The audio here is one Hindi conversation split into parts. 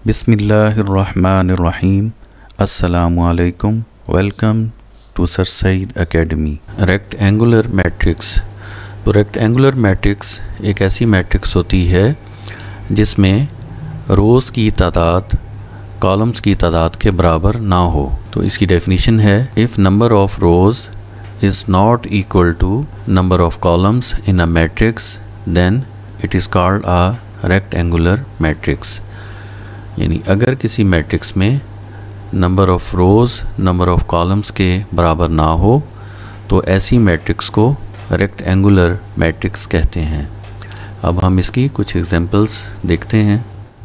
बिस्मिल्लाहिर्रहमानिर्रहीम। अस्सलामुअलैकुम। Welcome to sir Saeed academy. Rectangular matrix. तो रेक्टेंगुलर मैट्रिक्स एक ऐसी मैट्रिक्स होती है जिसमें रोज़ की तादाद कॉलम्स की तादाद के बराबर ना हो। तो इसकी डेफिनेशन है, if number of rows is not equal to number of columns in a matrix then it is called a rectangular matrix. यानी अगर किसी मैट्रिक्स में number of rows number of columns के बराबर ना हो तो ऐसी मैट्रिक्स को रेक्टेंगुलर मैट्रिक्स कहते हैं। अब हम इसकी कुछ एग्जांपल्स देखते हैं।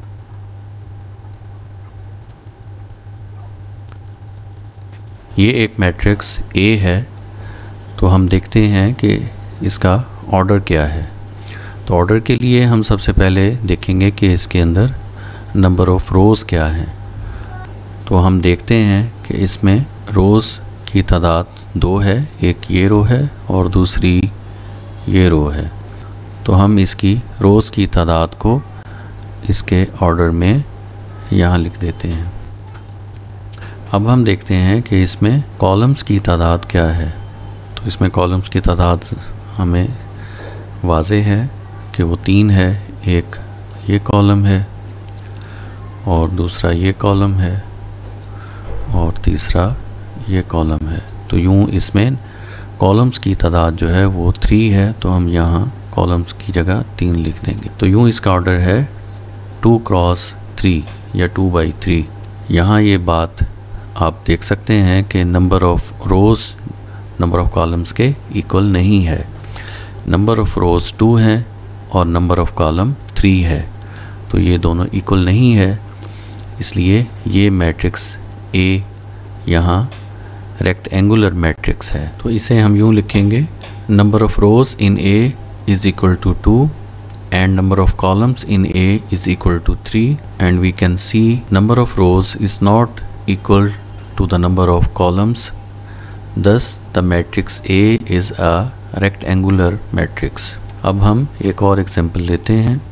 ये एक मैट्रिक्स A है, तो हम देखते हैं कि इसका ऑर्डर क्या है। तो ऑर्डर के लिए हम सबसे पहले देखेंगे कि इसके अंदर नंबर ऑफ़ रोज़ क्या है। तो हम देखते हैं कि इसमें रोज़ की तादाद 2 है, एक ये रो है और दूसरी ये रो है। तो हम इसकी रोज़ की तादाद को इसके ऑर्डर में यहाँ लिख देते हैं। अब हम देखते हैं कि इसमें कॉलम्स की तादाद क्या है। तो इसमें कॉलम्स की तादाद हमें वाज़े है कि वो 3 है। एक ये कॉलम है और दूसरा ये कॉलम है और तीसरा ये कॉलम है। तो यूँ इसमें कॉलम्स की तादाद जो है वो 3 है, तो हम यहाँ कॉलम्स की जगह 3 लिख देंगे। तो यूँ इसका ऑर्डर है 2 क्रॉस 3 या 2 बाई 3। यहाँ ये बात आप देख सकते हैं कि number of rows number of columns के इक्वल नहीं है। नंबर ऑफ़ रोज़ 2 है और नंबर ऑफ़ कॉलम 3 है, तो ये दोनों इक्वल नहीं है। इसलिए ये मैट्रिक्स A यहाँ रेक्टेंगुलर मैट्रिक्स है। तो इसे हम यूँ लिखेंगे, number of rows in A is equal to 2 and number of columns in A is equal to 3 and we can see number of rows is not equal to the number of columns, thus the matrix A is a rectangular matrix। अब हम एक और एग्जांपल लेते हैं।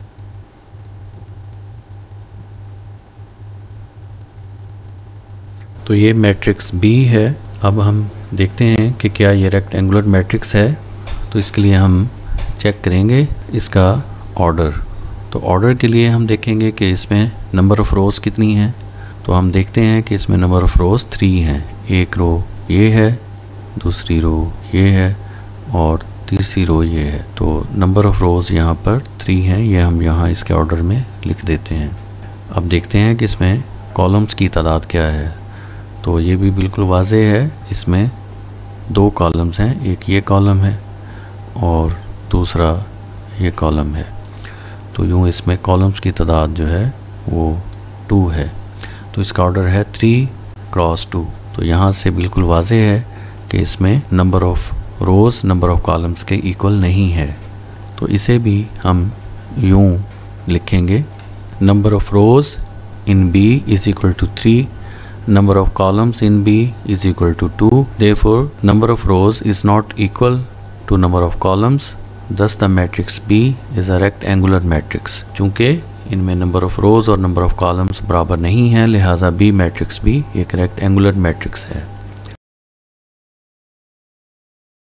तो ये मैट्रिक्स B है। अब हम देखते हैं कि क्या ये रेक्टेंगुलर मैट्रिक्स है। तो इसके लिए हम चेक करेंगे इसका ऑर्डर। तो ऑर्डर के लिए हम देखेंगे कि इसमें नंबर ऑफ़ रोज़ कितनी हैं। तो हम देखते हैं कि इसमें नंबर ऑफ़ रोज़ 3 हैं। एक रो ये है, दूसरी रो ये है और तीसरी रो ये है। तो नंबर ऑफ़ रोज़ यहाँ पर 3 हैं, ये हम यहाँ इसके ऑर्डर में लिख देते हैं। अब देखते हैं कि इसमें कॉलम्स की तादाद क्या है। तो ये भी बिल्कुल वाज़े है, इसमें 2 कॉलम्स हैं, एक ये कॉलम है और दूसरा ये कॉलम है। तो यूँ इसमें कॉलम्स की तादाद जो है वो 2 है। तो इसका ऑर्डर है 3 क्रॉस 2। तो यहाँ से बिल्कुल वाज़े है कि इसमें number of rows number of columns के इक्वल नहीं है। तो इसे भी हम यूँ लिखेंगे, number of rows in B is equal to 3, number of columns in B is equal to 2, therefore number of rows is not equal to number of columns, thus the matrix B is a rectangular matrix। चूँकि इनमें नंबर ऑफ़ रोज़ और नंबर ऑफ़ कॉलम्स बराबर नहीं हैं, लिहाजा B मैट्रिक्स भी एक रेक्टेंगुलर मैट्रिक्स है।